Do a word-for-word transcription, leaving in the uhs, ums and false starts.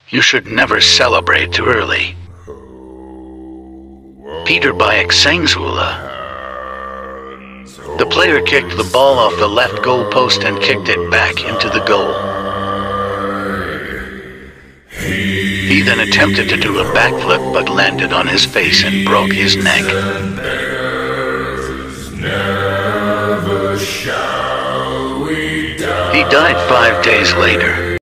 You should never celebrate too early. Peter Bayek Sangzula. The player kicked the ball off the left goal post and kicked it back into the goal. He then attempted to do a backflip but landed on his face and broke his neck. He died five days later.